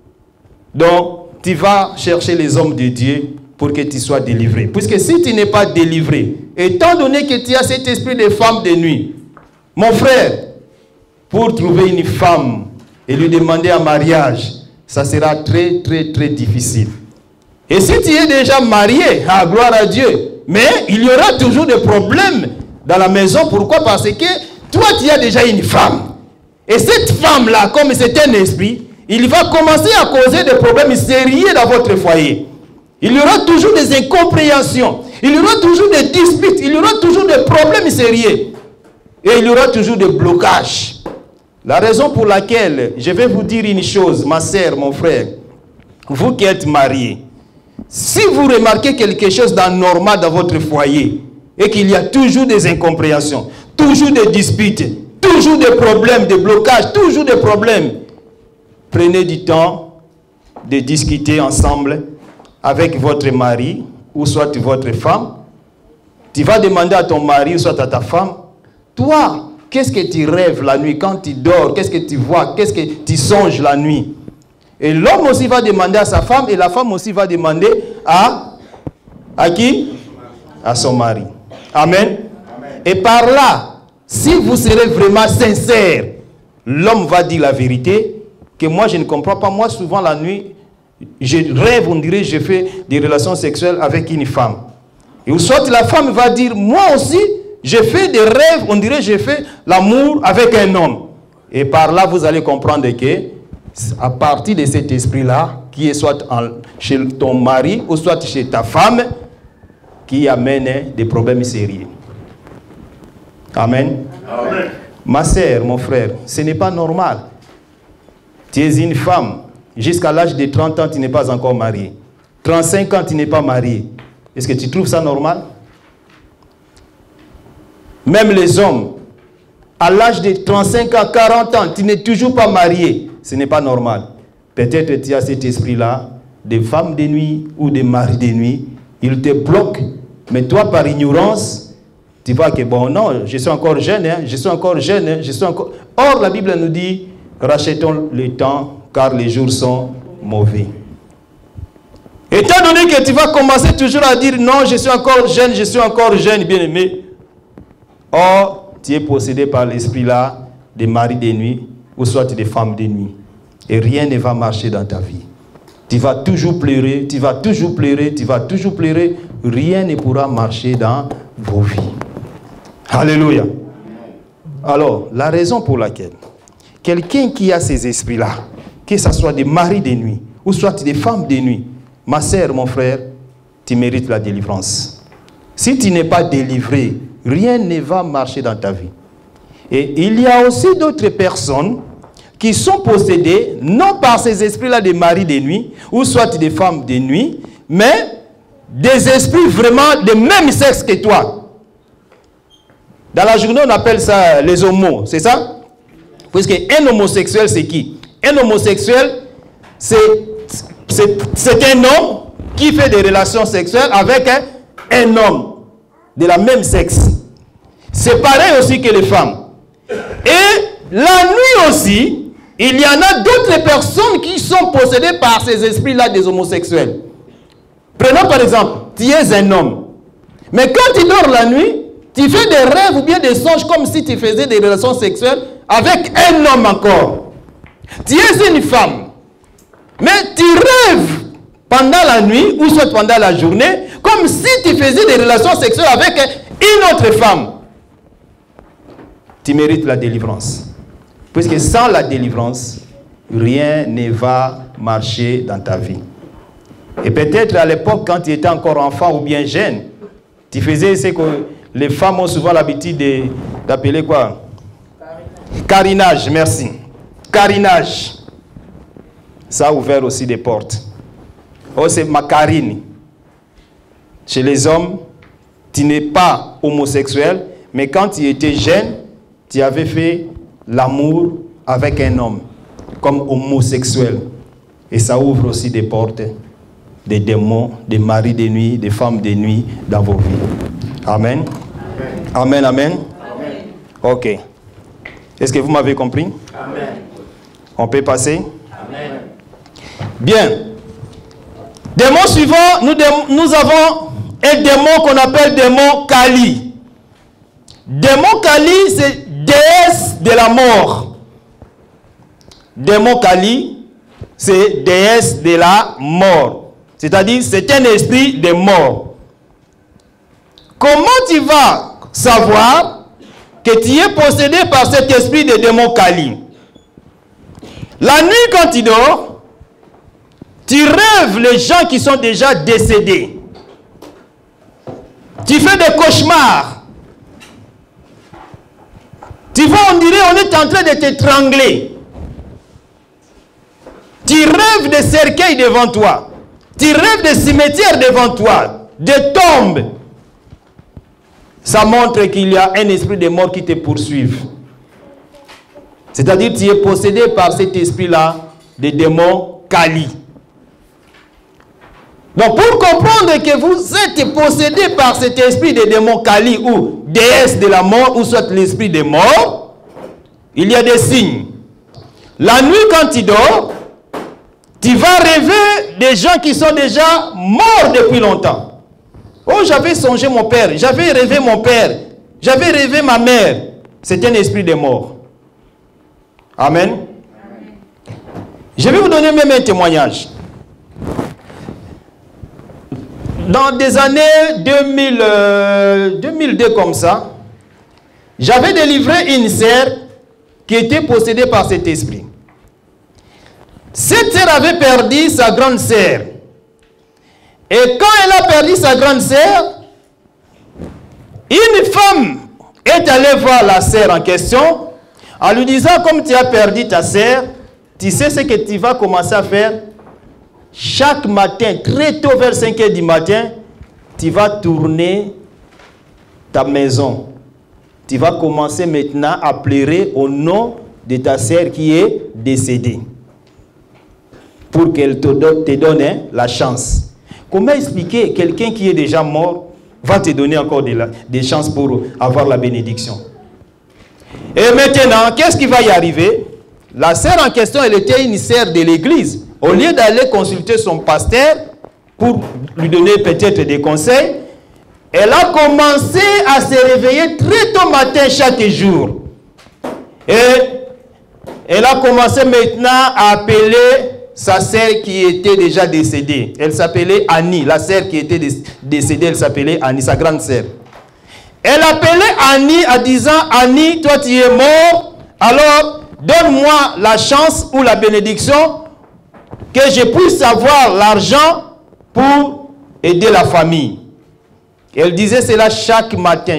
Donc, tu vas chercher les hommes de Dieu pour que tu sois délivré. Puisque si tu n'es pas délivré, étant donné que tu as cet esprit des femmes de nuit, mon frère, pour trouver une femme et lui demander un mariage, ça sera très, très, très difficile. Et si tu es déjà marié, gloire à Dieu, mais il y aura toujours des problèmes dans la maison. Pourquoi? Parce que toi, tu as déjà une femme. Et cette femme-là, comme c'est un esprit, il va commencer à causer des problèmes sérieux dans votre foyer. Il y aura toujours des incompréhensions. Il y aura toujours des disputes. Il y aura toujours des problèmes sérieux. Et il y aura toujours des blocages. La raison pour laquelle, je vais vous dire une chose, ma sœur, mon frère, vous qui êtes mariés, si vous remarquez quelque chose d'anormal dans votre foyer et qu'il y a toujours des incompréhensions, toujours des disputes, toujours des problèmes, des blocages, toujours des problèmes, prenez du temps de discuter ensemble avec votre mari ou soit votre femme. Tu vas demander à ton mari ou soit à ta femme, toi, qu'est-ce que tu rêves la nuit quand tu dors? Qu'est-ce que tu vois? Qu'est-ce que tu songes la nuit? Et l'homme aussi va demander à sa femme et la femme aussi va demander à qui? À son mari. Amen. Amen. Et par là, si vous serez vraiment sincère, l'homme va dire la vérité, que moi je ne comprends pas. Moi souvent la nuit, je rêve, on dirait je fais des relations sexuelles avec une femme. Et ou soit la femme va dire, moi aussi, je fais des rêves, on dirait je fais l'amour avec un homme. Et par là, vous allez comprendre que à partir de cet esprit-là, qui est soit chez ton mari ou soit chez ta femme, qui amène des problèmes sérieux. Amen. Amen. Ma sœur, mon frère, ce n'est pas normal. Tu es une femme, jusqu'à l'âge de 30 ans, tu n'es pas encore mariée. 35 ans, tu n'es pas mariée. Est-ce que tu trouves ça normal? Même les hommes, à l'âge de 35 ans, 40 ans, tu n'es toujours pas marié. Ce n'est pas normal. Peut-être tu as cet esprit-là, des femmes de nuit ou des maris de nuit. Il te bloque. Mais toi, par ignorance, tu vois que bon, non, je suis encore jeune, hein, je suis encore jeune, hein, je suis encore... Or, la Bible nous dit, rachetons le temps, car les jours sont mauvais. Étant donné que tu vas commencer toujours à dire, non, je suis encore jeune, bien aimé. Or, tu es possédé par l'esprit-là des maris de nuit ou soit des femmes de nuit. Et rien ne va marcher dans ta vie. Tu vas toujours pleurer, tu vas toujours pleurer, tu vas toujours pleurer. Rien ne pourra marcher dans vos vies. Alléluia. Alors, la raison pour laquelle quelqu'un qui a ces esprits-là, que ce soit des maris de nuit ou soit des femmes de nuit, ma sœur, mon frère, tu mérites la délivrance. Si tu n'es pas délivré, rien ne va marcher dans ta vie. Et il y a aussi d'autres personnes qui sont possédées, non par ces esprits-là des maris de nuit, ou soit des femmes de nuit, mais des esprits vraiment de même sexe que toi. Dans la journée, on appelle ça les homos, c'est ça? Puisque un homosexuel, c'est qui? Un homosexuel, c'est un homme qui fait des relations sexuelles avec un homme de la même sexe. C'est pareil aussi que les femmes. Et la nuit aussi, il y en a d'autres personnes qui sont possédées par ces esprits-là des homosexuels. Prenons par exemple, tu es un homme. Mais quand tu dors la nuit, tu fais des rêves ou bien des songes comme si tu faisais des relations sexuelles avec un homme encore. Tu es une femme. Mais tu rêves pendant la nuit ou soit pendant la journée comme si tu faisais des relations sexuelles avec une autre femme. Tu mérites la délivrance. Puisque sans la délivrance, rien ne va marcher dans ta vie. Et peut-être à l'époque, quand tu étais encore enfant ou bien jeune, tu faisais ce que les femmes ont souvent l'habitude d'appeler quoi? Carinage, merci. Carinage. Ça a ouvert aussi des portes. Oh, c'est ma carine. Chez les hommes, tu n'es pas homosexuel, mais quand tu étais jeune, tu avais fait l'amour avec un homme, comme homosexuel. Et ça ouvre aussi des portes, des démons, des maris de nuit, des femmes de nuit dans vos vies. Amen. Amen, amen. Amen. Ok. Est-ce que vous m'avez compris? Amen. On peut passer? Amen. Bien. Démon suivant, nous avons un démon qu'on appelle démon Kali. Démon Kali, c'est déesse de la mort. Démon Kali, c'est déesse de la mort. C'est-à-dire, c'est un esprit de mort. Comment tu vas savoir que tu es possédé par cet esprit de démon Kali? La nuit, quand tu dors, tu rêves les gens qui sont déjà décédés. Tu fais des cauchemars. Tu vois, on dirait on est en train de t'étrangler. Tu rêves de cercueils devant toi. Tu rêves de cimetières devant toi. De tombes. Ça montre qu'il y a un esprit de mort qui te poursuit. C'est-à-dire que tu es possédé par cet esprit-là, de démon Kali. Donc pour comprendre que vous êtes possédé par cet esprit de démon Kali ou déesse de la mort ou soit l'esprit de mort, il y a des signes. La nuit quand tu dors, tu vas rêver des gens qui sont déjà morts depuis longtemps. Oh, j'avais songé mon père, j'avais rêvé mon père, j'avais rêvé ma mère. C'est un esprit de mort. Amen. Je vais vous donner même un témoignage. Dans des années 2002 comme ça, j'avais délivré une sœur qui était possédée par cet esprit. Cette sœur avait perdu sa grande sœur. Et quand elle a perdu sa grande sœur, une femme est allée voir la sœur en question en lui disant, comme tu as perdu ta sœur, tu sais ce que tu vas commencer à faire? Chaque matin, très tôt vers 5 h du matin, tu vas tourner ta maison. Tu vas commencer maintenant à pleurer au nom de ta sœur qui est décédée. Pour qu'elle te donne la chance. Comment expliquer quelqu'un qui est déjà mort va te donner encore des chances pour avoir la bénédiction? Et maintenant, qu'est-ce qui va y arriver? La sœur en question, elle était une sœur de l'église. Au lieu d'aller consulter son pasteur pour lui donner peut-être des conseils, elle a commencé à se réveiller très tôt matin chaque jour. Et elle a commencé maintenant à appeler sa sœur qui était déjà décédée. Elle s'appelait Annie. La sœur qui était décédée, elle s'appelait Annie, sa grande sœur. Elle appelait Annie en disant, Annie, toi tu es mort, alors donne-moi la chance ou la bénédiction que je puisse avoir l'argent pour aider la famille. Elle disait cela chaque matin,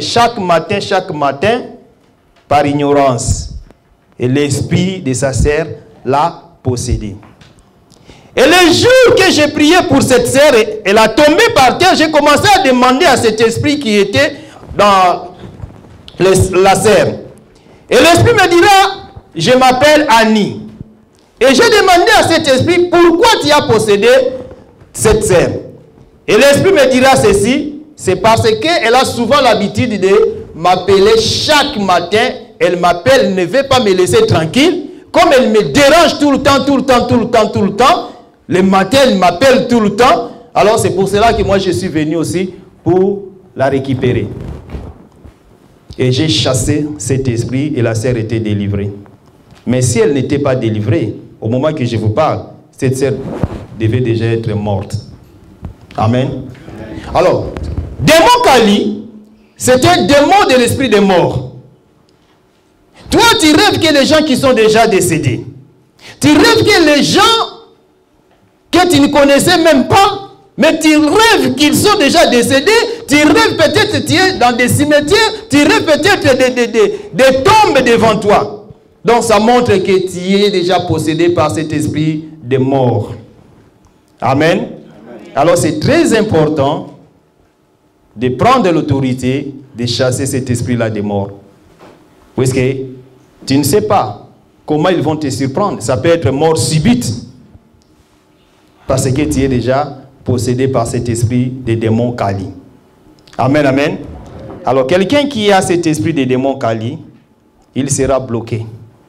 par ignorance. Et l'esprit de sa sœur l'a possédée. Et le jour que j'ai prié pour cette sœur, elle a tombé par terre, j'ai commencé à demander à cet esprit qui était dans la sœur. Et l'esprit me dira, je m'appelle Annie. Et j'ai demandé à cet esprit, pourquoi tu as possédé cette sœur? Et l'esprit me dira ceci, c'est parce qu'elle a souvent l'habitude de m'appeler chaque matin. Elle m'appelle, elle ne veut pas me laisser tranquille. Comme elle me dérange tout le temps, le matin, elle m'appelle tout le temps. Alors c'est pour cela que moi je suis venu aussi pour la récupérer. Et j'ai chassé cet esprit et la sœur était délivrée. Mais si elle n'était pas délivrée, au moment que je vous parle, cette sœur devait déjà être morte. Amen. Alors, démon Kali, c'est un démon de l'esprit des morts. Toi, tu rêves que les gens qui sont déjà décédés, tu rêves que les gens que tu ne connaissais même pas, mais tu rêves qu'ils sont déjà décédés, tu rêves peut-être que tu es dans des cimetières, tu rêves peut-être des tombes devant toi. Donc ça montre que tu es déjà possédé par cet esprit de mort. Amen. Amen. Alors c'est très important de prendre l'autorité de chasser cet esprit-là de mort. Parce que tu ne sais pas comment ils vont te surprendre. Ça peut être mort subite. Parce que tu es déjà possédé par cet esprit de démon Kali. Amen, amen. Alors quelqu'un qui a cet esprit de démon Kali, il sera bloqué.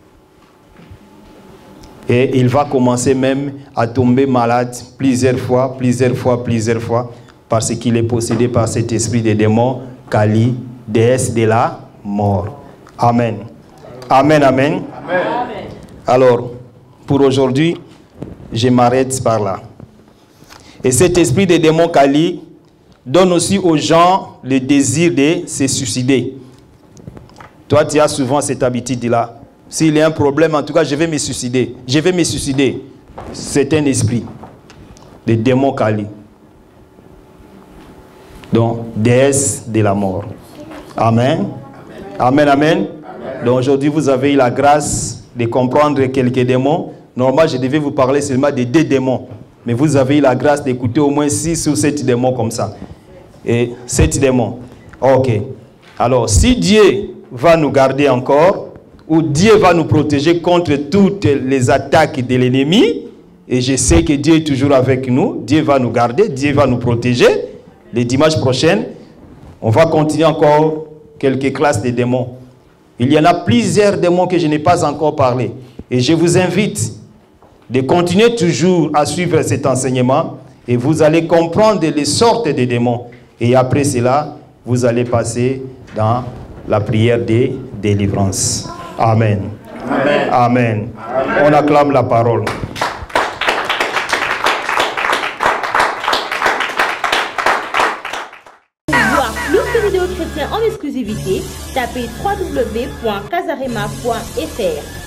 Et il va commencer même à tomber malade plusieurs fois, parce qu'il est possédé par cet esprit de démon Kali, déesse de la mort. Amen. Amen, amen. Amen. Alors, pour aujourd'hui, je m'arrête par là. Et cet esprit de démon Kali donne aussi aux gens le désir de se suicider. Toi, tu as souvent cette habitude-là. S'il y a un problème, en tout cas, je vais me suicider. Je vais me suicider. C'est un esprit de démon Kali. Donc, déesse de la mort. Amen. Amen, amen. Donc, aujourd'hui, vous avez eu la grâce de comprendre quelques démons. Normalement, je devais vous parler seulement de 2 démons. Mais vous avez eu la grâce d'écouter au moins 6 ou 7 démons comme ça. Et 7 démons. Ok. Alors, si Dieu va nous garder encore, ou Dieu va nous protéger contre toutes les attaques de l'ennemi, et je sais que Dieu est toujours avec nous, Dieu va nous garder, Dieu va nous protéger. Le dimanche prochain, on va continuer encore quelques classes de démons. Il y en a plusieurs démons que je n'ai pas encore parlé. Et je vous invite de continuer toujours à suivre cet enseignement et vous allez comprendre les sortes de démons. Et après cela, vous allez passer dans la prière de délivrance. Amen. Amen. Amen. Amen. On acclame la parole. Pour voir plus de vidéos chrétiennes en exclusivité, tapez www.casarema.fr.